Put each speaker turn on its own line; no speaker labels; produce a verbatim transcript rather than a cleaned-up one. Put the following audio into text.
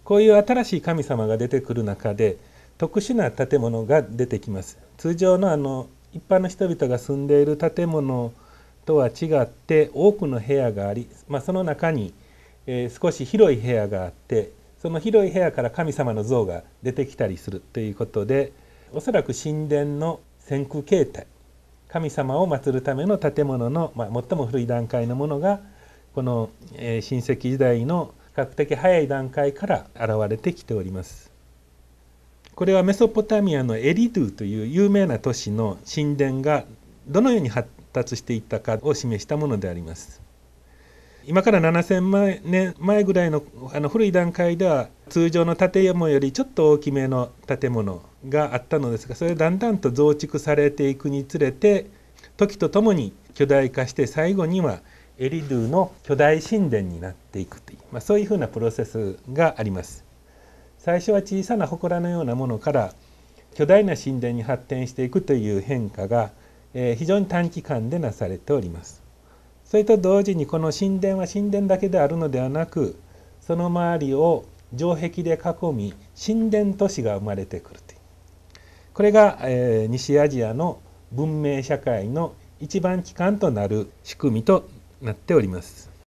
こういう新しい神様が出てくる中で特殊な建物が出てきます。通常のあの一般の人々が住んでいる建物とは違って多くの部屋があり、まあ、その中に、えー、少し広い部屋があって、その広い部屋から神様の像が出てきたりするということで、おそらく神殿の先駆形態、神様を祀るための建物の、まあ、最も古い段階のものがこの、えー、新石器時代の比較的早い段階から現れてきております。これはメソポタミアのエリドゥという有名な都市の神殿がどのように発達していったかを示したものであります。今からななせんまんまえぐらいの、あの古い段階では通常の建物よりちょっと大きめの建物があったのですが、それだんだんと増築されていくにつれて時とともに巨大化して、最後にはエリドゥの巨大神殿になっていくという、まあ、そういうふうなプロセスがあります。最初は小さな祠のようなものから巨大な神殿に発展していくという変化が、えー、非常に短期間でなされております。それと同時にこの神殿は神殿だけであるのではなく、その周りを城壁で囲み神殿都市が生まれてくるという、これが、えー、西アジアの文明社会の一番基幹となる仕組みとなっております。